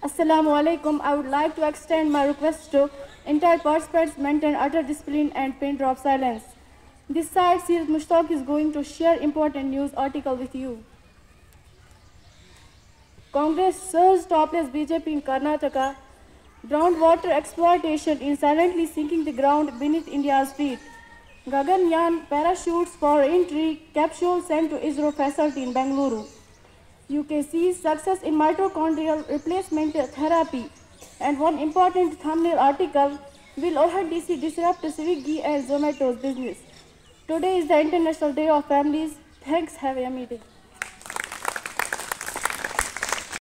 Assalamu alaikum. I would like to extend my request to entire participants maintain utter discipline and pin drop silence. This side, Seerat Mushtaq is going to share important news article with you. Congress surged topless BJP in Karnataka. Groundwater exploitation is silently sinking the ground beneath India's feet. Gaganyaan parachutes for entry capsule sent to ISRO facility in Bengaluru. UK sees success in mitochondrial replacement therapy. And one important thumbnail article, will OHDC disrupt Swiggy and Zomato's business? Today is the International Day of Families. Thanks, have a meeting.